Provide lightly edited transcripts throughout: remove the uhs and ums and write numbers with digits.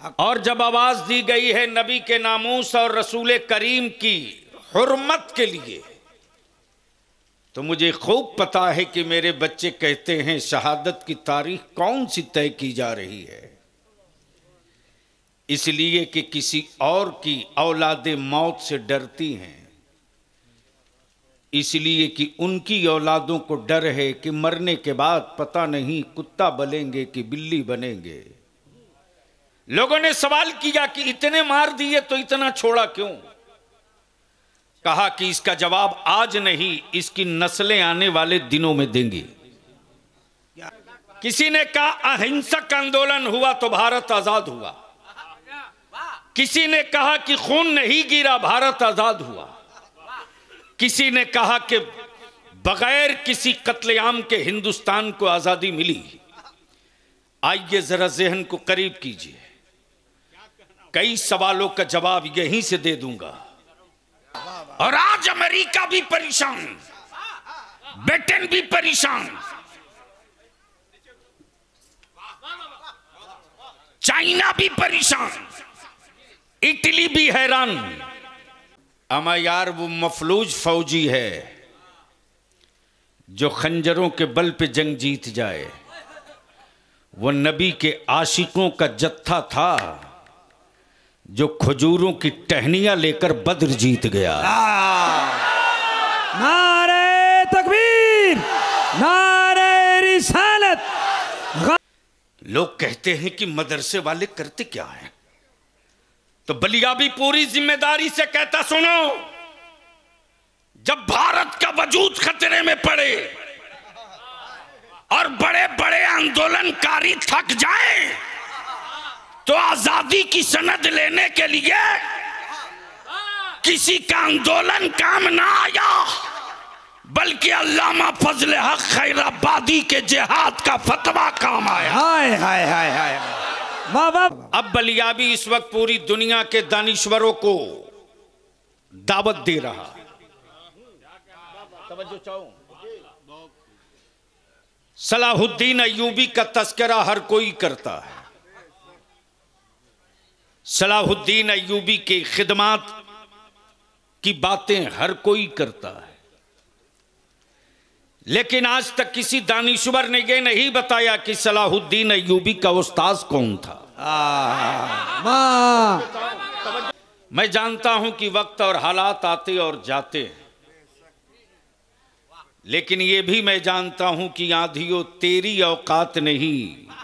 और जब आवाज दी गई है नबी के नामूस और रसूल करीम की हुर्मत के लिए, तो मुझे खूब पता है कि मेरे बच्चे कहते हैं शहादत की तारीख कौन सी तय की जा रही है। इसलिए कि किसी और की औलादे मौत से डरती हैं, इसलिए कि उनकी औलादों को डर है कि मरने के बाद पता नहीं कुत्ता बनेंगे कि बिल्ली बनेंगे। लोगों ने सवाल किया कि इतने मार दिए तो इतना छोड़ा क्यों? कहा कि इसका जवाब आज नहीं, इसकी नस्लें आने वाले दिनों में देंगी। किसी ने कहा अहिंसक आंदोलन हुआ तो भारत आजाद हुआ, किसी ने कहा कि खून नहीं गिरा भारत आजाद हुआ, किसी ने कहा कि बगैर किसी कत्लेआम के हिंदुस्तान को आजादी मिली। आइए जरा जहन को करीब कीजिए, कई सवालों का जवाब यहीं से दे दूंगा। और आज अमेरिका भी परेशान, ब्रिटेन भी परेशान, चाइना भी परेशान, इटली भी हैरान। अमा यार वो मफलूज फौजी है जो खंजरों के बल पे जंग जीत जाए। वो नबी के आशिकों का जत्था था जो खजूरों की टहनियां लेकर बद्र जीत गया। नारे तकबीर, नारे रिसालत। लोग कहते हैं कि मदरसे वाले करते क्या हैं, तो बलिया भी पूरी जिम्मेदारी से कहता सुनो, जब भारत का वजूद खतरे में पड़े और बड़े बड़े आंदोलनकारी थक जाएं, तो आजादी की सनद लेने के लिए किसी का आंदोलन काम ना आया, बल्कि अल्लामा फजल हक खैराबादी के जिहाद का फतवा काम आया। हाय हाय हाय हाय। अब बलियाबी इस वक्त पूरी दुनिया के दानिश्वरों को दावत दे रहा है। तवज्जो चाहूं, सलाहुद्दीन अय्यूबी का तस्करा हर कोई करता है, सलाहुद्दीन अय्यूबी की खिदमत की बातें हर कोई करता है, लेकिन आज तक किसी दानिश्वर ने यह नहीं बताया कि सलाहुद्दीन अय्यूबी का उस्ताद कौन था। मैं जानता हूं कि वक्त और हालात आते और जाते हैं, लेकिन यह भी मैं जानता हूं कि आंधियों तेरी औकात नहीं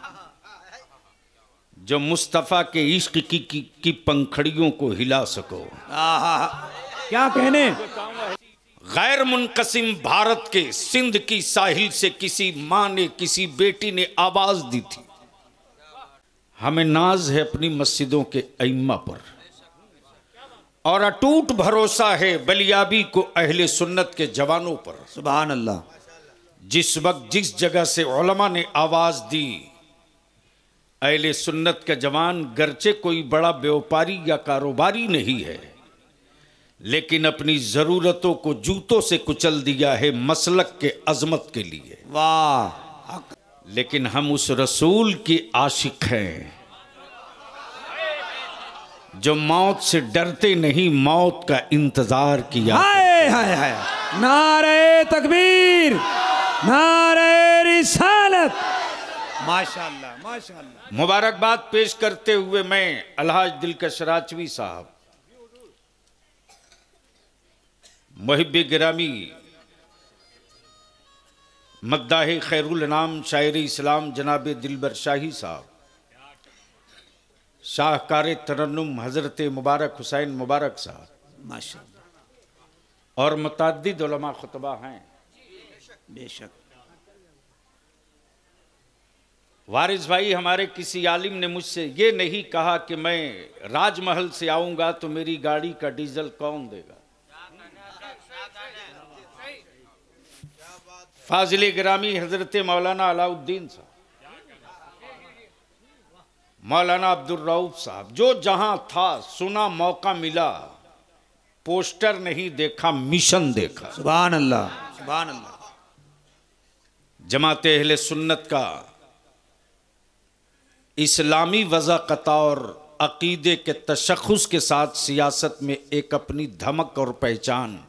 जो मुस्तफा के इश्क की पंखड़ियों को हिला सको। क्या कहने। गैर मुनकसिम भारत के सिंध की साहिल से किसी मां ने, किसी बेटी ने आवाज दी थी, हमें नाज है अपनी मस्जिदों के अइम्मा पर और अटूट भरोसा है बलियाबी को अहले सुन्नत के जवानों पर। सुभान अल्लाह। जिस वक्त जिस जगह से उलमा ने आवाज दी, अहले सुन्नत का जवान गरचे कोई बड़ा व्यापारी या कारोबारी नहीं है, लेकिन अपनी जरूरतों को जूतों से कुचल दिया है मसलक के अजमत के लिए। वाह। लेकिन हम उस रसूल की आशिक हैं जो मौत से डरते नहीं, मौत का इंतजार किया। हाय हाय हाय। नारे तकबीर, नारे रिसालत। माशाअल्लाह माशाअल्लाह। मुबारकबाद पेश करते हुए मैं अलहाज दिलकश राजवी साहब, मुहिब्बे गिरामी, मद्दाह खैरुल नाम शायर इस्लाम जनाब दिलबर शाही साहब, शाहकार तरन्नुम हजरत मुबारक हुसैन मुबारक साहब माशाअल्लाह, और मुतअद्दिद उलमा खुतबा हैं। बेशक। वारिस भाई, हमारे किसी आलिम ने मुझसे ये नहीं कहा कि मैं राजमहल से आऊंगा तो मेरी गाड़ी का डीजल कौन देगा। फाजिल गिरामी हजरत मौलाना अलाउद्दीन साहब, मौलाना अब्दुल रऊफ साहब, जो जहां था सुना, मौका मिला, पोस्टर नहीं देखा, मिशन देखा। सुभान अल्लाह सुभान अल्लाह। जमाते अहले सुन्नत का इस्लामी वज़ाक़त और अकीदे के तशख़्ख़ुस के साथ सियासत में एक अपनी धमक और पहचान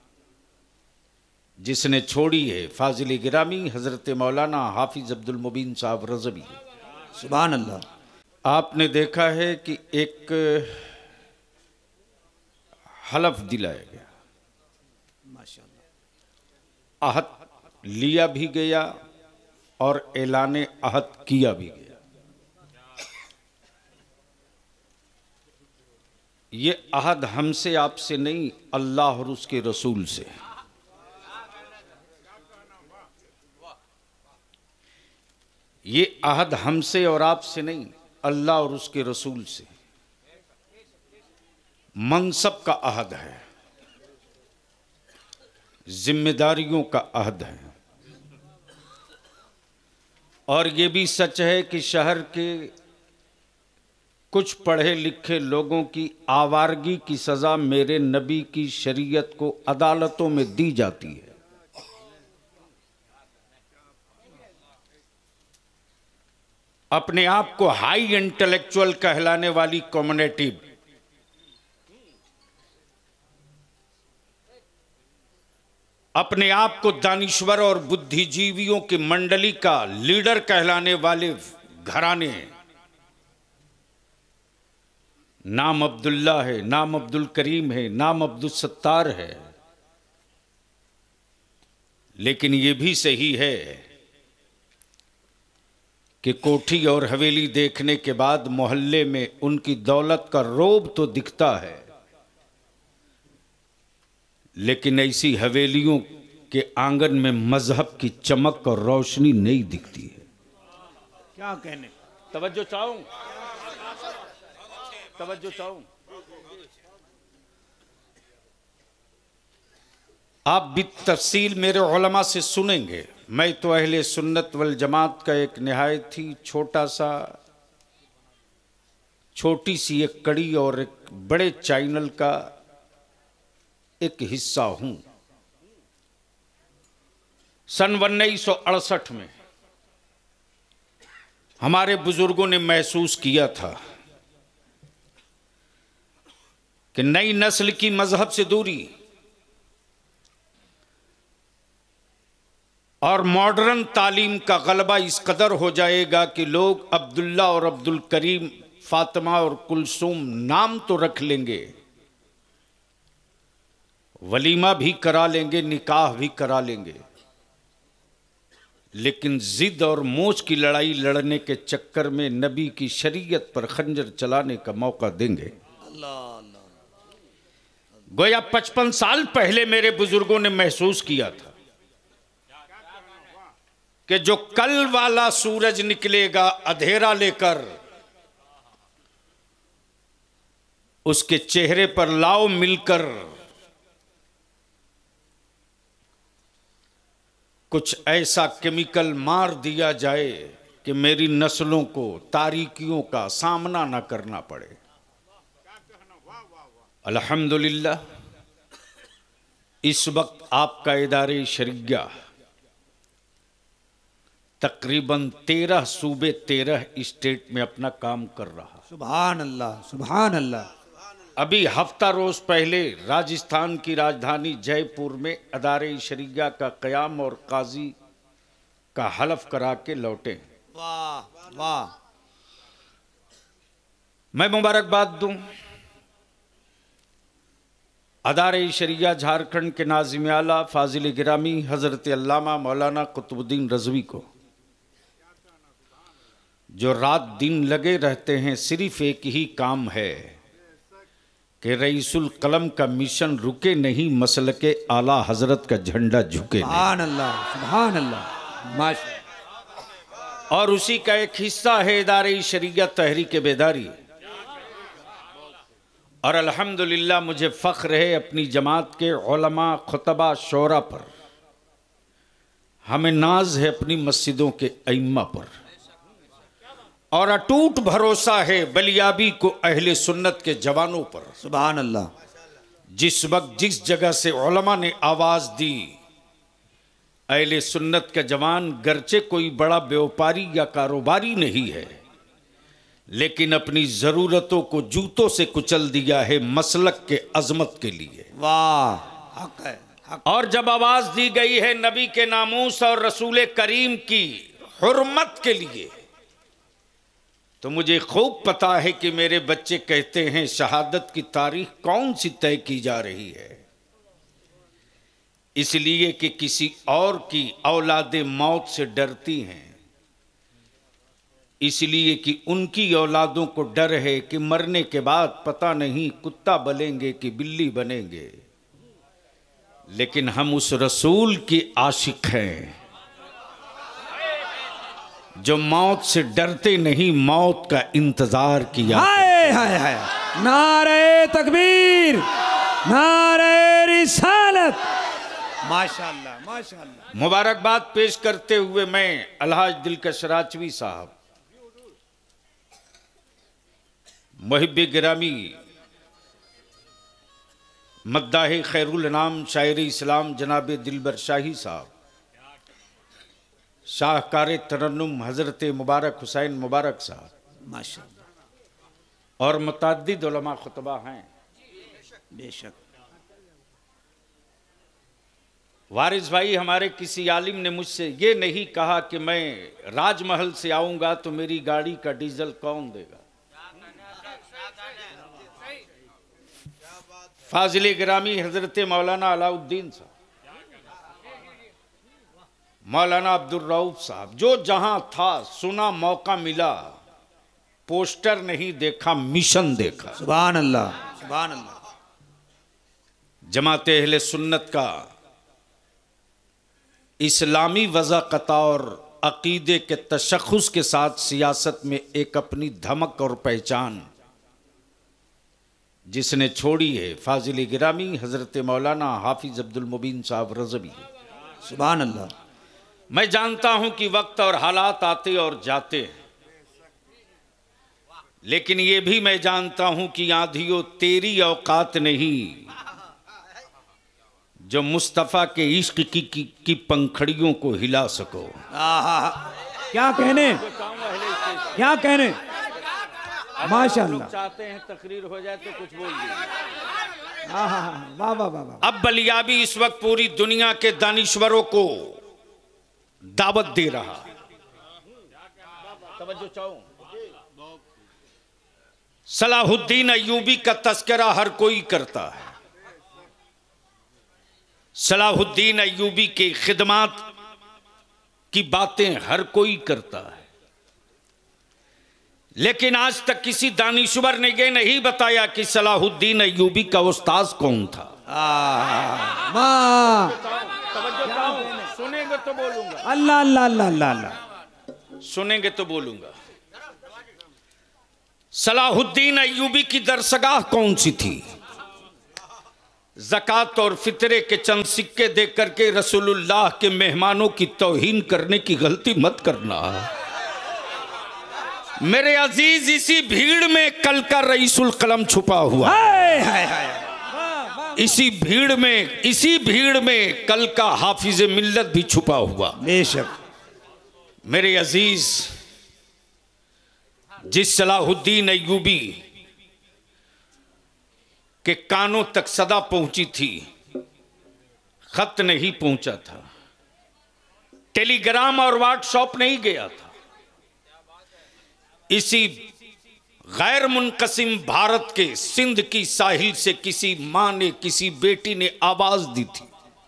जिसने छोड़ी है, फाजिल गिरामी हज़रत मौलाना हाफिज़ अब्दुल मुबीन साहब रज़वी। सुभान अल्लाह। आपने देखा है कि एक हलफ दिलाया गया, माशाअल्लाह, अहद लिया भी गया और ऐलाने अहद किया भी गया। ये अहद हमसे आपसे नहीं, अल्लाह और उसके रसूल से। ये अहद हमसे और आपसे नहीं, अल्लाह और उसके रसूल से। मनसब का अहद है, जिम्मेदारियों का अहद है। और ये भी सच है कि शहर के कुछ पढ़े लिखे लोगों की आवारगी की सज़ा मेरे नबी की शरीयत को अदालतों में दी जाती है। अपने आप को हाई इंटेलेक्चुअल कहलाने वाली कम्युनिटी अपने आप को दानिश्वर और बुद्धिजीवियों की मंडली का लीडर कहलाने वाले घराने, नाम अब्दुल्ला है, नाम अब्दुल करीम है, नाम अब्दुल सत्तार है, लेकिन ये भी सही है कि कोठी और हवेली देखने के बाद मोहल्ले में उनकी दौलत का रोब तो दिखता है, लेकिन ऐसी हवेलियों के आंगन में मजहब की चमक और रोशनी नहीं दिखती है। क्या कहने, तवज्जो चाहूं, तवज्जो चाहूं। आप भी तफसील मेरे उलमा से सुनेंगे। मैं तो अहले सुन्नत वल जमात का एक निहायत ही छोटी सी एक कड़ी और एक बड़े चैनल का एक हिस्सा हूं। सन 1968 में हमारे बुजुर्गों ने महसूस किया था कि नई नस्ल की मजहब से दूरी और मॉडर्न तालीम का गलबा इस कदर हो जाएगा कि लोग अब्दुल्ला और अब्दुल करीम, फातिमा और कुलसूम नाम तो रख लेंगे, वलीमा भी करा लेंगे, निकाह भी करा लेंगे, लेकिन जिद और मोच की लड़ाई लड़ने के चक्कर में नबी की शरीयत पर खंजर चलाने का मौका देंगे। गोया 55 साल पहले मेरे बुजुर्गों ने महसूस किया था कि जो कल वाला सूरज निकलेगा अंधेरा लेकर, उसके चेहरे पर लाओ मिलकर कुछ ऐसा केमिकल मार दिया जाए कि मेरी नस्लों को तारीकियों का सामना ना करना पड़े। अल्हम्दुलिल्लाह इस वक्त आपका इदारे शरिया तकरीबन 13 सूबे 13 स्टेट में अपना काम कर रहा। सुभान अल्लाह, सुभान अल्लाह। अभी हफ्ता रोज पहले राजस्थान की राजधानी जयपुर में अदारे शरिया का क़याम और काजी का हलफ करा के लौटे। वाह वाह। मैं मुबारकबाद दूं अदारे शरिया झारखंड के नाज़िम आला फाजिल गिरामी हजरत अल्लामा मौलाना कुतुबुद्दीन रज़वी को, जो रात दिन लगे रहते हैं। सिर्फ एक ही काम है कि रईसुल कलम का मिशन रुके नहीं, मसलके आला हजरत का झंडा झुके नहीं। सुभान अल्लाह, सुभान अल्लाह, माशा। और उसी का एक हिस्सा है इदारे शरिया तहरीक बेदारी। और अल्हम्दुलिल्लाह मुझे फ़ख्र है अपनी जमात के उलमा, खुतबा, शोरा पर। हमें नाज है अपनी मस्जिदों के अइम्मा पर, और अटूट भरोसा है बलियाबी को अहले सुन्नत के जवानों पर। सुभान अल्लाह। जिस वक्त जिस जगह से उलमा ने आवाज़ दी, अहले सुन्नत का जवान गरचे कोई बड़ा व्यापारी या कारोबारी नहीं है, लेकिन अपनी जरूरतों को जूतों से कुचल दिया है मसलक के अजमत के लिए। वाह हक है हक। और जब आवाज दी गई है नबी के नामूस और रसूल करीम की हुर्मत के लिए, तो मुझे खूब पता है कि मेरे बच्चे कहते हैं शहादत की तारीख कौन सी तय की जा रही है। इसलिए कि किसी और की औलादे मौत से डरती हैं, इसलिए कि उनकी औलादों को डर है कि मरने के बाद पता नहीं कुत्ता बनेंगे कि बिल्ली बनेंगे। लेकिन हम उस रसूल की आशिक हैं जो मौत से डरते नहीं, मौत का इंतजार किया। हाय हाय हाय, नारे तकबीर, नारे रिसालत। माशाअल्लाह माशाअल्लाह। मुबारकबाद पेश करते हुए मैं अलहाज दिलकश राजवी साहब, मुहिब गिरामी, मद्दाह खैरुल नाम शायर इस्लाम जनाब दिलबर शाही साहब, शाहकार तरन्नुम हजरत मुबारक हुसैन मुबारक साहब माशाअल्लाह, और मुतअद्दिद उलमा खुतबा हैं। बेशक। वारिस भाई, हमारे किसी आलिम ने मुझसे ये नहीं कहा कि मैं राजमहल से आऊंगा तो मेरी गाड़ी का डीजल कौन देगा। फाजिल गिरामी हजरत मौलाना अलाउद्दीन साहब, मौलाना अब्दुल रऊफ साहब, जो जहां था सुना, मौका मिला, पोस्टर नहीं देखा, मिशन देखा। सुभान अल्लाह सुभान अल्लाह। जमात अहले सुन्नत का इस्लामी वज़ाक़ता और अक़ीदे के तशख़्ख़ुस के साथ सियासत में एक अपनी धमक और पहचान जिसने छोड़ी है, फाजिल गिरामी हजरत मौलाना हाफिज अब्दुल मुबीन साहब रज़वी। सुभान अल्लाह। मैं जानता हूं कि वक्त और हालात आते और जाते हैं, लेकिन यह भी मैं जानता हूं कि आंधियों तेरी औकात नहीं जो मुस्तफ़ा के इश्क की पंखड़ियों को हिला सको। क्या कहने, क्या कहने। माशाअल्लाह। चाहते हैं तकरीर हो जाए तो कुछ बोल दीजिए। वाह वाह वाह। अब बलियाबी इस वक्त पूरी दुनिया के दानिश्वरों को दावत दे रहा है। तवज्जो चाहूं, सलाहुद्दीन अय्यूबी का तस्करा हर कोई करता है, सलाहुद्दीन अय्यूबी की खिदमत की बातें हर कोई करता है, लेकिन आज तक किसी दानिश्वर ने यह नहीं बताया कि सलाहुद्दीन अय्यूबी का उस्ताद कौन था। सुनेंगे तो बोलूंगा। अल्लाह अल्लाह अल्लाह अल्लाह। सुनेंगे तो बोलूंगा। सलाहुद्दीन अय्यूबी की दरसगाह कौन सी थी? ज़कात और फितरे के चंद सिक्के दे करके रसूलुल्लाह के मेहमानों की तौहीन करने की गलती मत करना मेरे अजीज। इसी भीड़ में कल का रईसुल कलम छुपा हुआ। इसी भीड़ में कल का हाफिज मिल्लत भी छुपा हुआ। बेशक। मेरे अजीज, जिस सलाहुद्दीन अय्यूबी के कानों तक सदा पहुंची थी, खत नहीं पहुंचा था, टेलीग्राम और व्हाट्सएप नहीं गया था, इसी गैर मुनकसिम भारत के सिंध की साहिल से किसी मां ने, किसी बेटी ने आवाज दी थी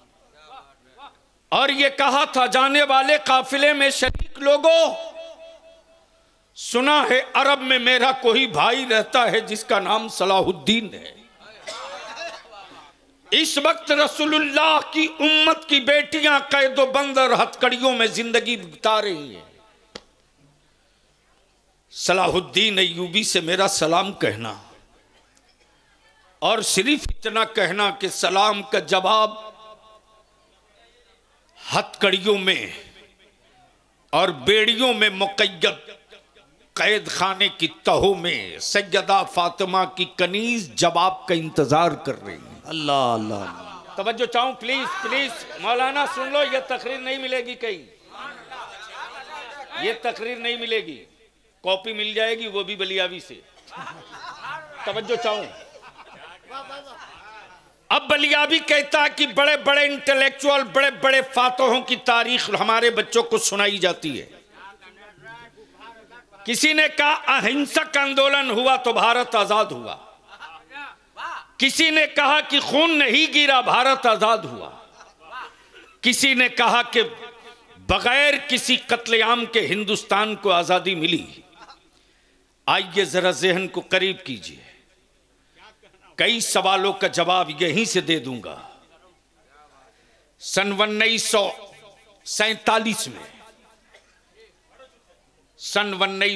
और यह कहा था, जाने वाले काफिले में शरीक लोगों, सुना है अरब में मेरा कोई भाई रहता है जिसका नाम सलाहुद्दीन है। इस वक्त रसूलुल्लाह की उम्मत की बेटियां कैदो बंद और हथकड़ियों में जिंदगी बिता रही हैं। सलाहुद्दीन अय्यूबी से मेरा सलाम कहना और सिर्फ इतना कहना कि सलाम का जवाब हथकड़ियों में और बेड़ियों में मुक़य्यद कैद खाने की तहों में सैयदा फातिमा की कनीज जवाब का इंतजार कर रही है। अल्लाह अल्लाह। तवज्जो चाहूं, प्लीज प्लीज मौलाना सुन लो, ये तकरीर नहीं मिलेगी कहीं, ये तकरीर नहीं मिलेगी। कॉपी मिल जाएगी, वो भी बलियावी से। तवज्जो चाहूं। अब बलियावी कहता है कि बड़े बड़े इंटेलेक्चुअल, बड़े बड़े फातहों की तारीख हमारे बच्चों को सुनाई जाती है। किसी ने कहा अहिंसक आंदोलन हुआ तो भारत आजाद हुआ। किसी ने कहा कि खून नहीं गिरा, भारत आजाद हुआ। किसी ने कहा कि बगैर किसी कत्लेआम के हिंदुस्तान को आजादी मिली। आइए जरा जहन को करीब कीजिए, कई सवालों का जवाब यहीं से दे दूंगा। सन 1947 में, सन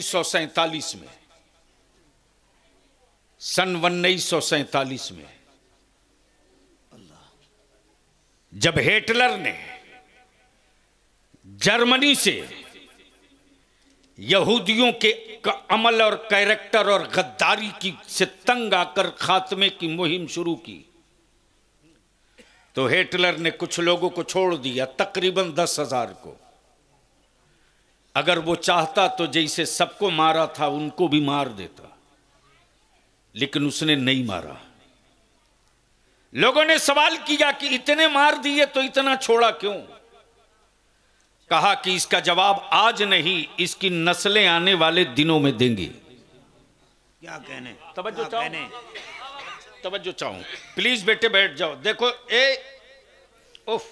1947 में जब हिटलर ने जर्मनी से यहूदियों के अमल और कैरेक्टर और गद्दारी की से तंग आकर खात्मे की मुहिम शुरू की, तो हिटलर ने कुछ लोगों को छोड़ दिया, तकरीबन 10,000 को। अगर वो चाहता तो जैसे सबको मारा था उनको भी मार देता, लेकिन उसने नहीं मारा। लोगों ने सवाल किया कि इतने मार दिए तो इतना छोड़ा क्यों? कहा कि इसका जवाब आज नहीं, इसकी नस्लें आने वाले दिनों में देंगी। क्या कहने? तवज्जो चाहूं, तवज्जो चाहूं, प्लीज बेटे बैठ जाओ। देखो ओफ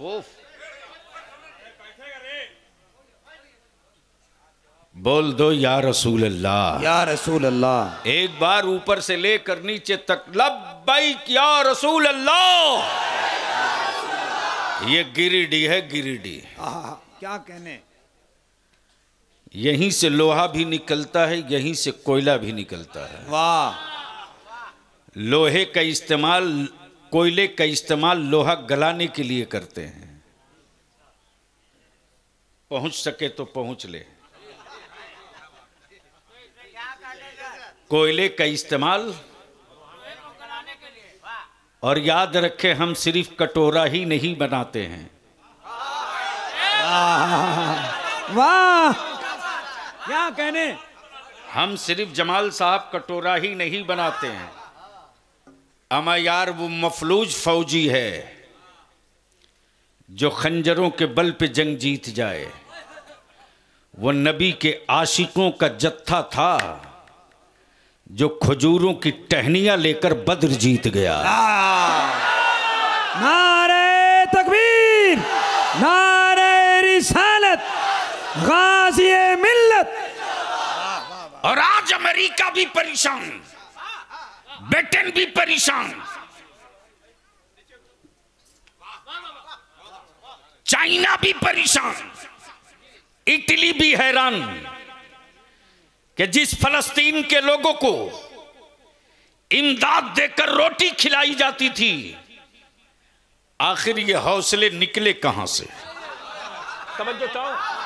बोल दो या रसूल अल्लाह, या रसूल अल्लाह। एक बार ऊपर से लेकर नीचे तक लब्बैक या रसूल अल्लाह। ये गिरिडीह है, गिरिडीह। क्या कहने? यहीं से लोहा भी निकलता है, यहीं से कोयला भी निकलता है। वाह। लोहे का इस्तेमाल, कोयले का इस्तेमाल लोहा गलाने के लिए करते हैं। पहुंच सके तो पहुंच ले। कोयले का इस्तेमाल, और याद रखें हम सिर्फ कटोरा ही नहीं बनाते हैं। वाह, क्या कहने? हम सिर्फ जमाल साहब कटोरा ही नहीं बनाते हैं। अमा यार वो मफलूज फौजी है जो खंजरों के बल पे जंग जीत जाए। वो नबी के आशिकों का जत्था था जो खजूरों की टहनियां लेकर बद्र जीत गया। नारे तकबीर, नारे रिसालत, गाज़िए मिल्लत। और आज अमेरिका भी परेशान, ब्रिटेन भी परेशान, चाइना भी परेशान, इटली भी हैरान कि जिस फलस्तीन के लोगों को इमदाद देकर रोटी खिलाई जाती थी, आखिर ये हौसले निकले कहां से? तवज्जो चाहो।